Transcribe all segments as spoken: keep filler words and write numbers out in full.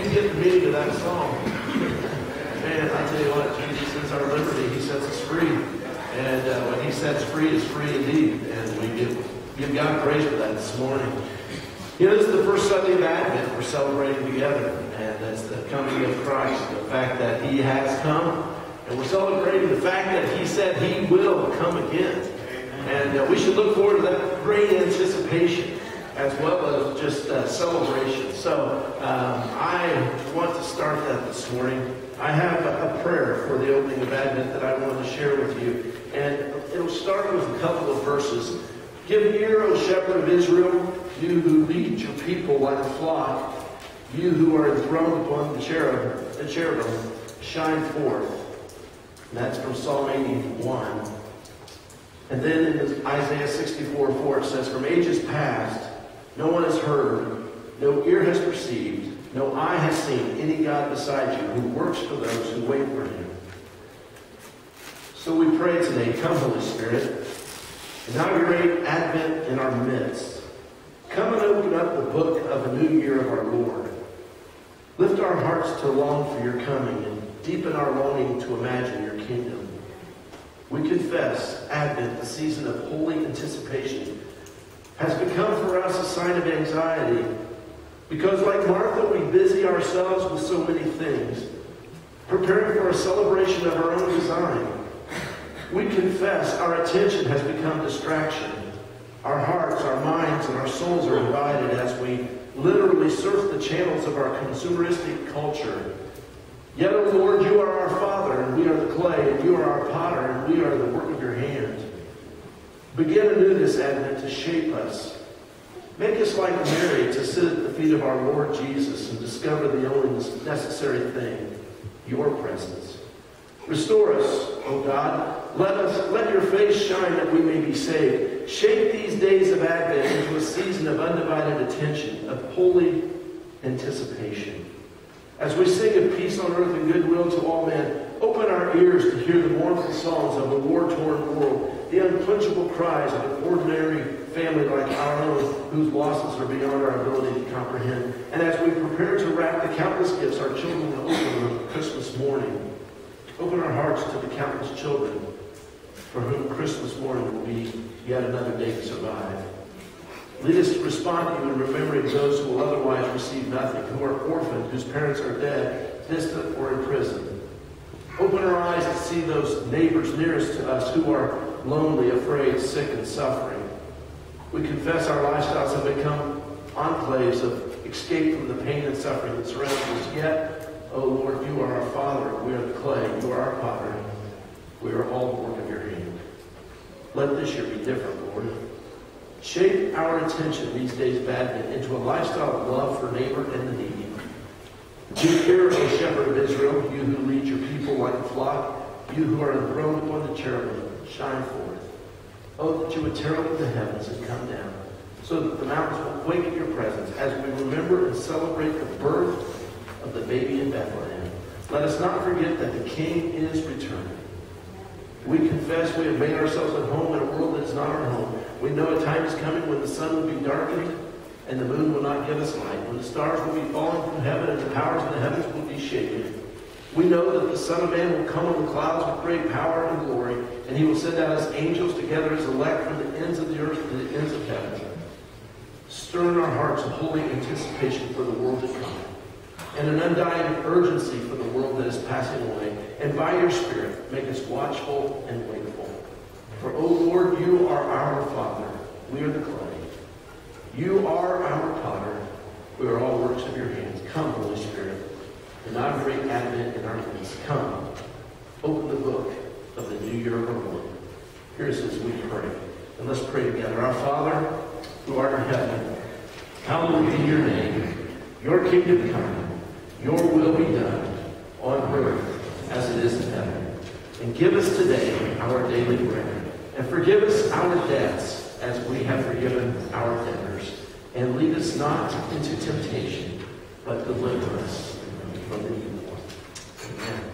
you get the meaning of that song, man, I tell you what, Jesus is our liberty. He sets us free. And uh, when he sets free, is free indeed. And we give, give God praise for that this morning. You know, this is the first Sunday of Advent we're celebrating together. And that's the coming of Christ, the fact that he has come. And we're celebrating the fact that he said he will come again. And uh, we should look forward to that great anticipation as well as just uh, celebration. So um, I want to start that this morning. I have a, a prayer for the opening of Advent that I want to share with you. And it'll start with a couple of verses. Give ear, O shepherd of Israel, you who lead your people like a flock, you who are enthroned upon the cherub, the cherubim, shine forth. And that's from Psalm eighty-one. And then in Isaiah sixty-four four, it says, from ages past, no one has heard, no ear has perceived, no eye has seen any God beside you who works for those who wait for him. So we pray today, come Holy Spirit, inaugurate Advent in our midst. Come and open up the book of a new year of our Lord. Lift our hearts to long for your coming and deepen our longing to imagine your kingdom. We confess Advent, the season of holy anticipation, has become for us a sign of anxiety because like Martha, we busy ourselves with so many things, preparing for a celebration of our own design. We confess our attention has become distraction. Our hearts, our minds, and our souls are divided as we literally surf the channels of our consumeristic culture. Yet, O Lord, you are our Father, and we are the clay, and you are our potter, and we are the work of your hand. Begin anew this Advent to shape us. Make us like Mary to sit at the feet of our Lord Jesus and discover the only necessary thing, your presence. Restore us, O God. Let us let your face shine that we may be saved. Shape these days of Advent into a season of undivided attention, of holy anticipation. As we sing of peace on earth and goodwill to all men, open our ears to hear the mournful songs of a war-torn world, the unquenchable cries of an ordinary family like our own, whose losses are beyond our ability to comprehend. And as we prepare to wrap the countless gifts our children will open on Christmas morning, open our hearts to the countless children for whom Christmas morning will be yet another day to survive. Lead us to respond to you in remembering those who will otherwise receive nothing, who are orphaned, whose parents are dead, distant, or in prison. Open our eyes to see those neighbors nearest to us who are lonely, afraid, sick, and suffering. We confess our lifestyles have become enclaves of escape from the pain and suffering that surrounds us. Yet, O Lord, you are our Father. We are the clay. You are our potter. We are all the work of your hand. Let this year be different, Lord. Shape our attention these days of Advent into a lifestyle of love for neighbor and the needy. Give ear, O shepherd of Israel, you who lead your people like a flock, you who are enthroned upon the cherubim, shine forth. Oh, that you would tear open the heavens and come down, so that the mountains will quake at your presence as we remember and celebrate the birth of the baby in Bethlehem. Let us not forget that the King is returning. We confess we have made ourselves at home in a world that is not our home. We know a time is coming when the sun will be darkened and the moon will not give us light, when the stars will be falling from heaven and the powers of the heavens will be shaken. We know that the Son of Man will come on the clouds with great power and glory, and he will send out his angels to gather his elect from the ends of the earth to the ends of heaven. Stir in our hearts a holy anticipation for the world to come, and an undying urgency for the world that is passing away. And by your Spirit, make us watchful and wakeful. For, O Lord, you are our Father. We are the clay. You are our potter. We are all works of your hands. Come, Holy Spirit. Inaugurate Advent in our midst. Come. Open the book of the new year of our Lord. Here's as we pray. And let's pray together. Our Father, who art in heaven, hallowed be your name. Your kingdom come. Your will be done on earth as it is in heaven. And give us today our daily bread. And forgive us our debts as we have forgiven our debtors. And lead us not into temptation, but deliver us from the evil one. Amen.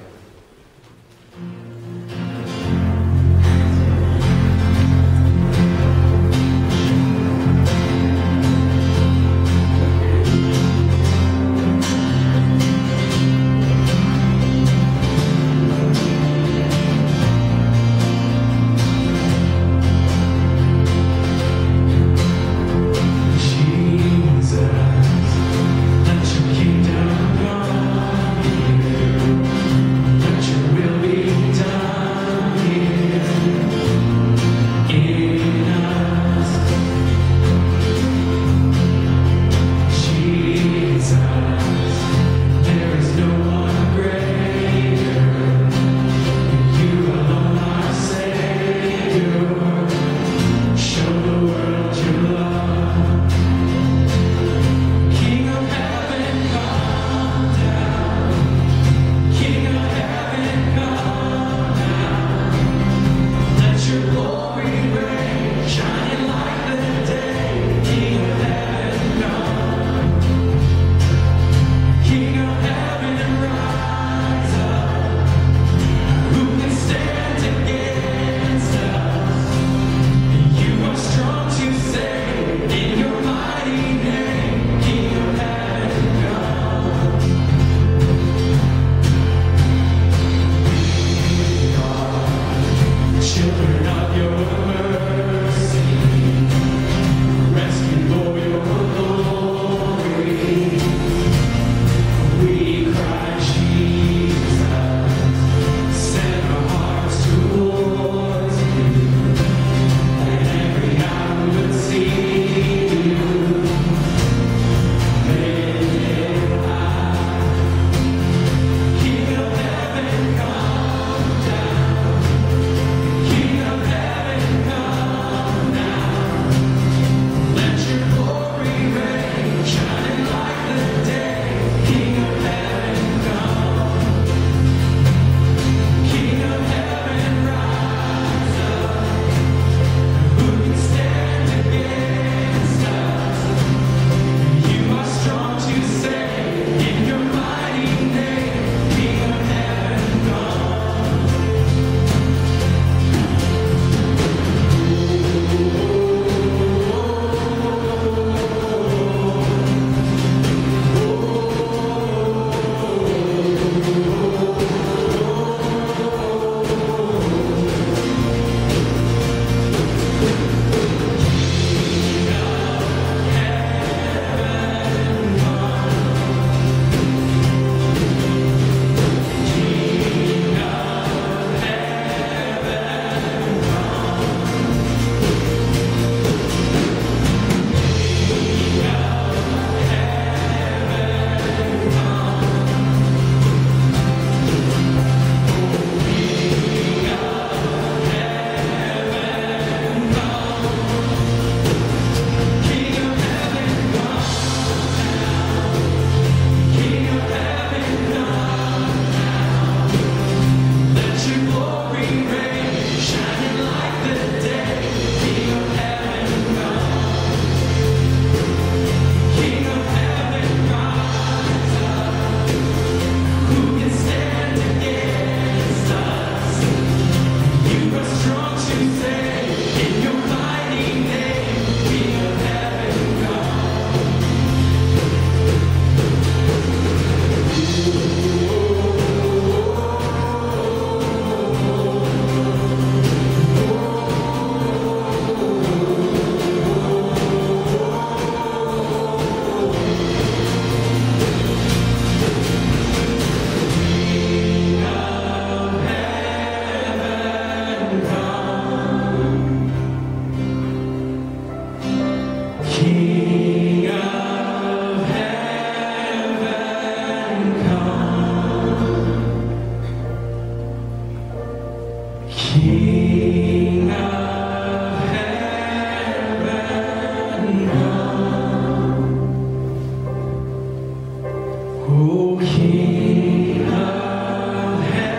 O King of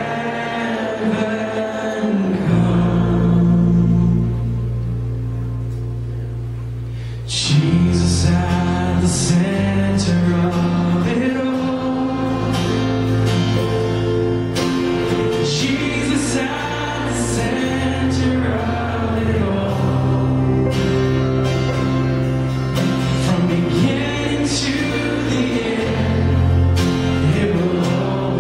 heaven, come. Jesus at the center of it all. Jesus at the center of it all. From beginning to the end, it will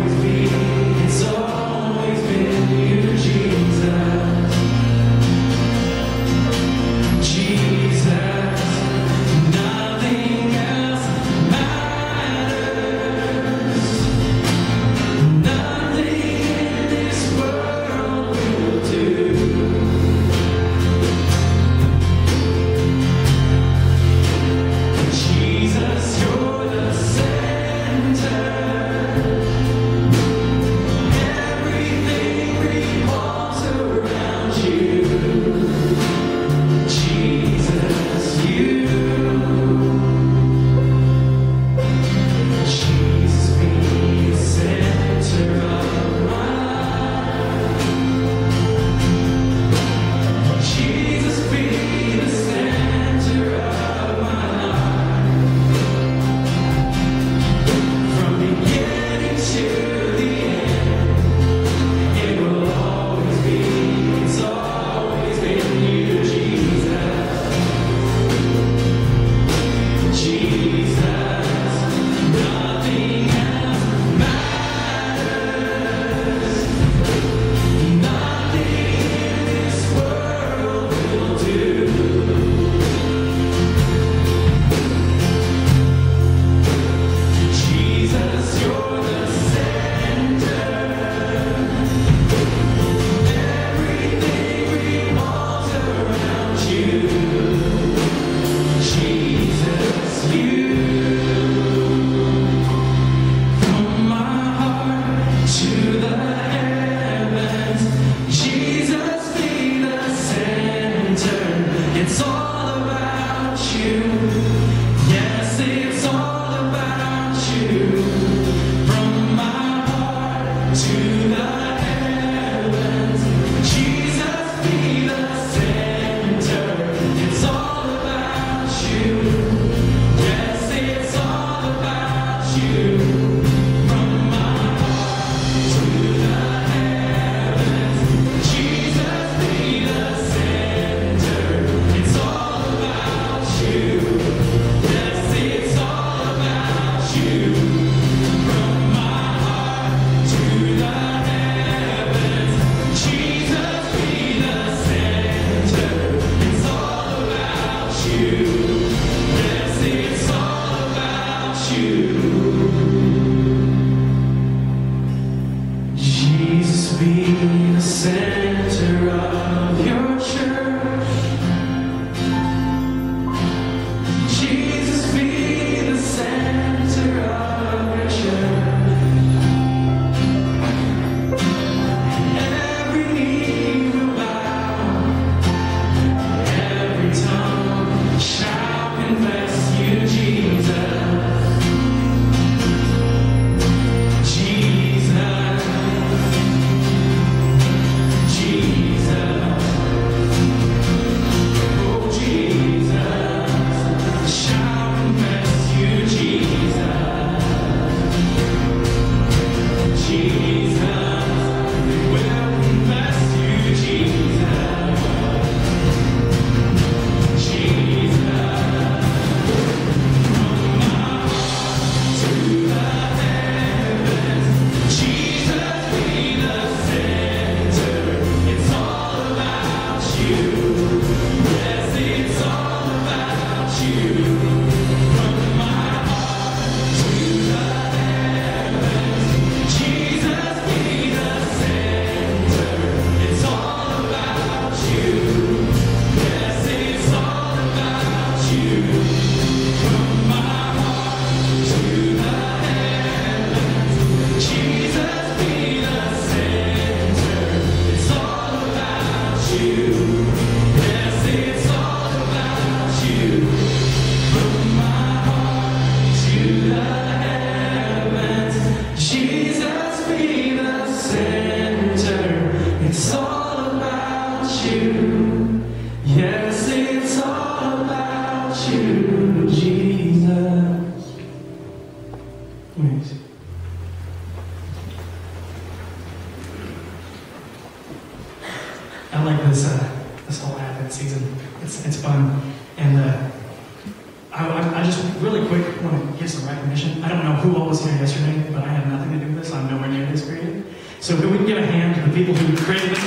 I like this uh, this whole Advent season. It's it's fun, and uh, I, I I just really quick want to give some recognition. I don't know who all was here yesterday, but I had nothing to do with this. I'm nowhere near this creative. So if we can give a hand to the people who created this.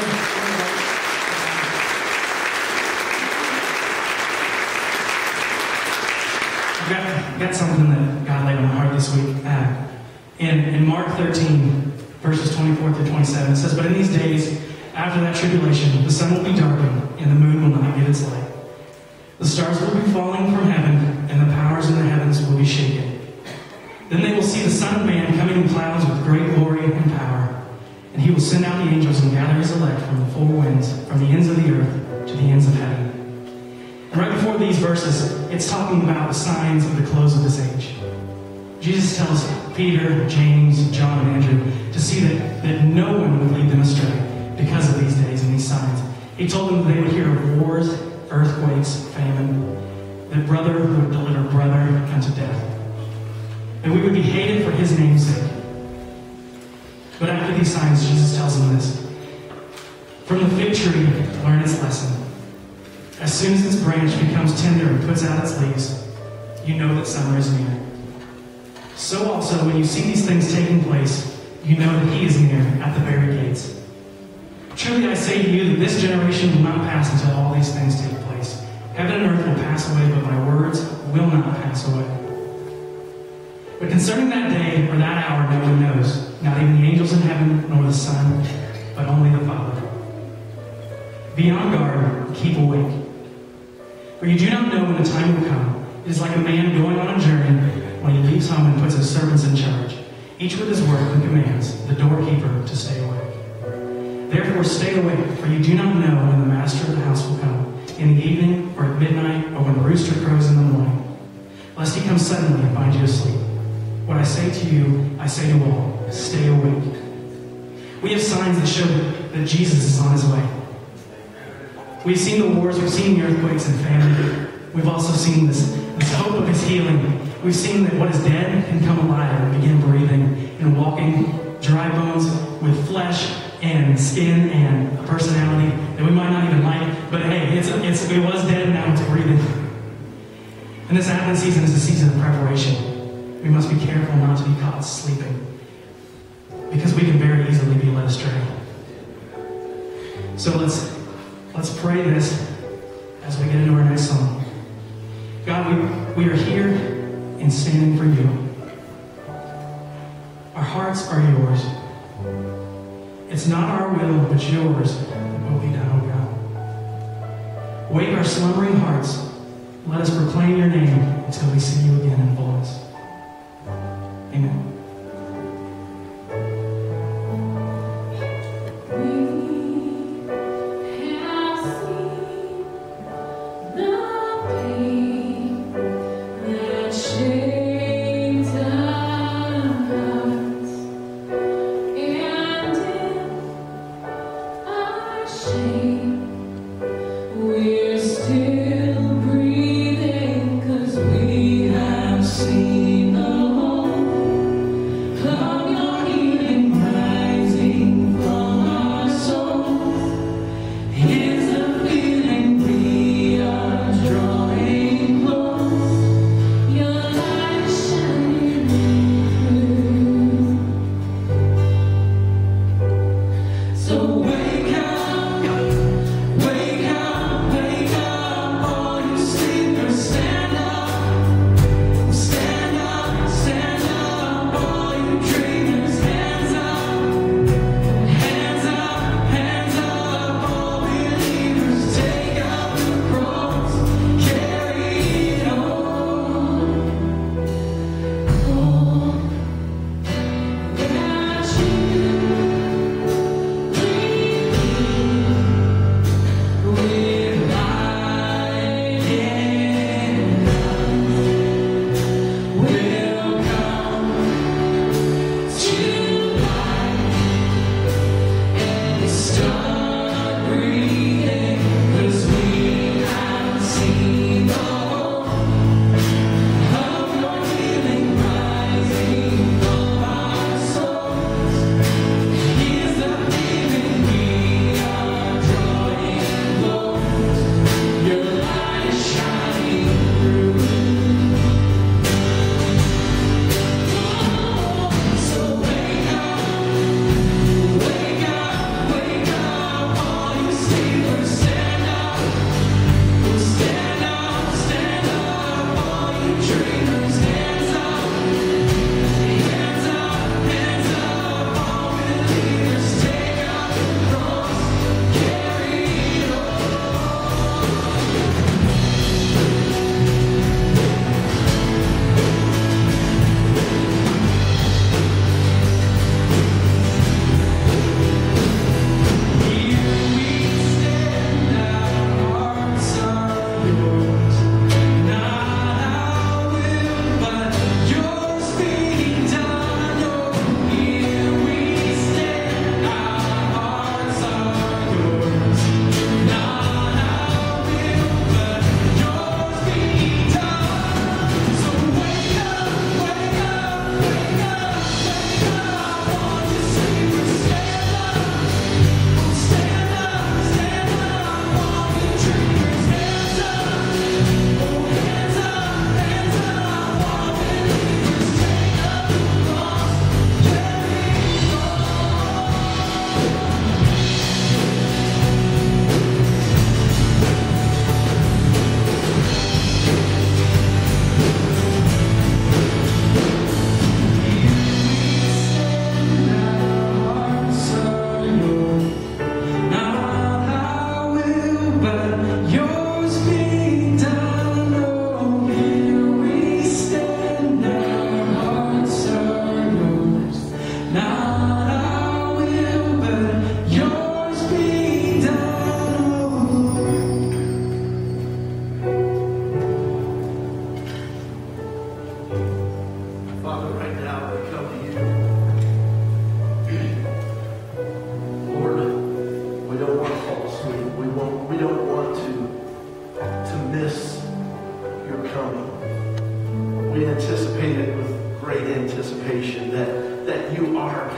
I've got, I've got something that God laid on my heart this week. Uh, in in Mark thirteen, verses twenty-four through twenty-seven, it says, "But in these days, after that tribulation, the sun will be darkened, and the moon will not give its light. The stars will be falling from heaven, and the powers in the heavens will be shaken. Then they will see the Son of Man coming in clouds with great glory and power. And he will send out the angels and gather his elect from the four winds, from the ends of the earth to the ends of heaven." And right before these verses, it's talking about the signs of the close of this age. Jesus tells Peter, James, John, and Andrew to see that, that no one would lead them astray because of these days and these signs. He told them that they would hear of wars, earthquakes, famine, that brother would deliver brother unto death, and we would be hated for his name's sake. But after these signs, Jesus tells them this: "From the fig tree, learn its lesson. As soon as its branch becomes tender and puts out its leaves, you know that summer is near. So also, when you see these things taking place, you know that he is near at the very gates. Truly I say to you that this generation will not pass until all these things take place. Heaven and earth will pass away, but my words will not pass away. But concerning that day or that hour, no one knows, not even the angels in heaven, nor the Son, but only the Father. Be on guard, keep awake. For you do not know when the time will come. It is like a man going on a journey when he leaves home and puts his servants in charge, each with his work and commands the doorkeeper to stay awake. Therefore stay awake, for you do not know when the master of the house will come, in the evening, or at midnight, or when the rooster crows in the morning, lest he come suddenly and find you asleep. What I say to you, I say to all, stay awake." We have signs that show that Jesus is on his way. We've seen the wars, we've seen the earthquakes and famine. We've also seen this, this hope of his healing. We've seen that what is dead can come alive and begin breathing and walking, dry bones with flesh and skin and a personality that we might not even like, but hey, it's, it's, it was dead, now it's breathing. And this Advent season is a season of preparation. We must be careful not to be caught sleeping, because we can very easily be led astray. So let's let's pray this as we get into our next song. God, we, we are here and standing for you. Our hearts are yours. It's not our will, but yours that will be done, O God. Wake our slumbering hearts. Let us proclaim your name until we see you again in fullness. Amen. Seen the home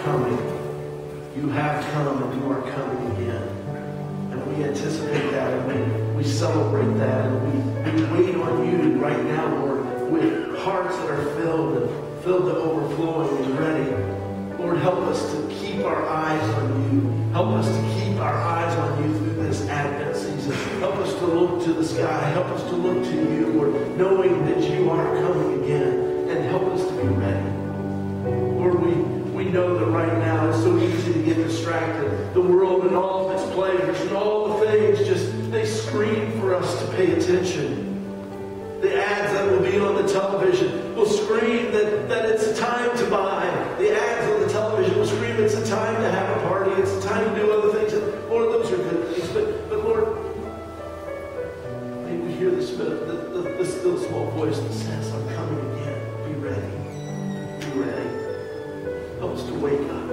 coming. You have come and you are coming again. And we anticipate that and we, we celebrate that and we, we wait on you right now, Lord, with hearts that are filled and filled to overflowing and ready. Lord, help us to keep our eyes on you. Help us to keep our eyes on you through this Advent season. Help us to look to the sky. Help us to look to you, Lord, knowing that you are coming again. And help us to be ready. Lord, we, we know that right now it's so easy to get distracted. The world and all of its pleasures and all the things, just they scream for us to pay attention. The ads that will be on the television will scream that, that it's a time to buy. The ads on the television will scream it's a time to have a party. It's a time to do other things. And Lord, those are good things. But, but Lord, may we hear the, the, the, the still small voice that says, I'm coming again. Be ready. Be ready. Help us to wake up.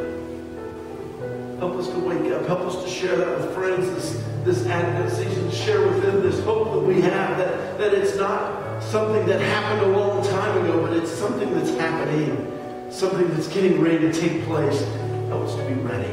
Help us to wake up. Help us to share that with friends this, this Advent season. Share with them this hope that we have, that, that it's not something that happened a long time ago, but it's something that's happening. Something that's getting ready to take place. Help us to be ready.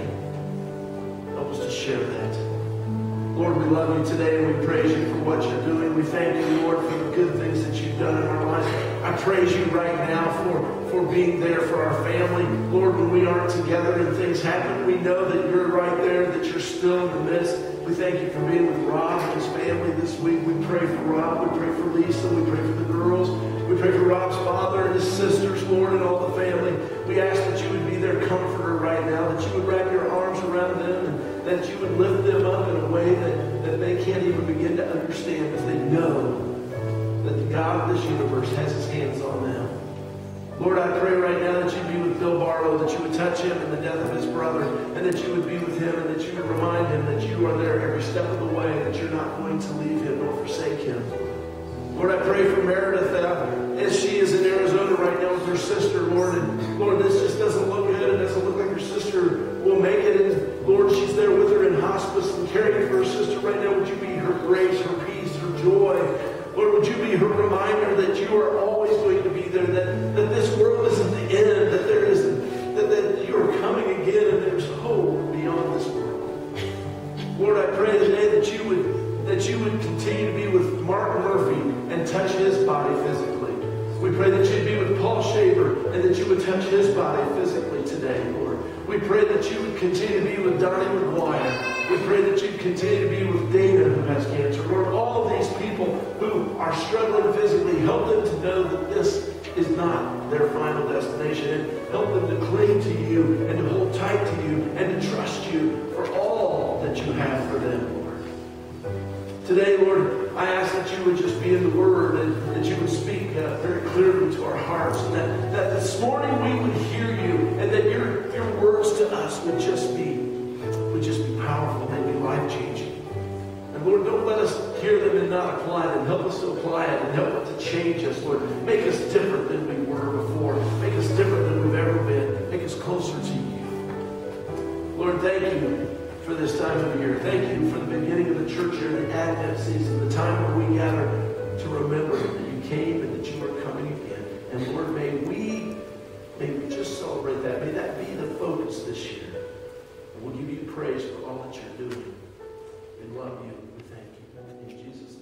Help us to share that. Lord, we love you today and we praise you for what you're doing. We thank you, Lord, for the good things that you've done in our lives. I praise you right now for, for being there for our family. Lord, when we aren't together and things happen, we know that you're right there, that you're still in the midst. We thank you for being with Rob and his family this week. We pray for Rob. We pray for Lisa. We pray for the girls. We pray for Rob's father and his sisters, Lord, and all the family. We ask that you would be their comforter right now, that you would wrap your arms around them, and that you would lift them up in a way that, that they can't even begin to understand, as they know that the God of this universe has his hands on them. Lord, I pray right now that you'd be with Bill Barlow, that you would touch him in the death of his brother, and that you would be with him, and that you would remind him that you are there every step of the way, that you're not going to leave him nor forsake him. Lord, I pray for Meredith uh, as she is in Arizona right now with her sister, Lord. And Lord, this just doesn't look good. It doesn't look like her sister will make it. And Lord, she's there with her in hospice and caring for her sister right now. Would you be her grace, her peace, her joy? Lord, would you be her reminder that you are always going to be there, that, that this world isn't the end, that there isn't, that, that you are coming again and there's hope beyond this world. Lord, I pray today that you would that you would continue to be with Mark Murphy and touch his body physically. We pray that you'd be with Paul Shaver and that you would touch his body physically today, Lord. We pray that you would continue to be with Donnie McGuire. We pray that you'd continue to be with Dana, who has cancer. Lord, all of these people who are struggling physically, help them to know that this is not their final destination, and help them to cling to you and to hold tight to you and to trust you for all that you have for them, Lord. Today, Lord, I ask that you would just be in the Word and that you would speak uh, very clearly to our hearts, and that, that this morning we would hear you, and that your, your words to us would just be would just be powerful and be life-changing. And Lord, don't let us hear them and not apply them. Help us to apply it and help it to change us, Lord. Make us different than we were before. Make us different than we've ever been. Make us closer to you. Lord, thank you for this time of year. Thank you for the beginning of the church year, the Advent season, the time when we gather to remember that you came and that you are coming again. And Lord, may we, may we just celebrate that. May that be the focus this year. And we'll give you praise for all that you're doing. We love you. We thank you. In Jesus' name.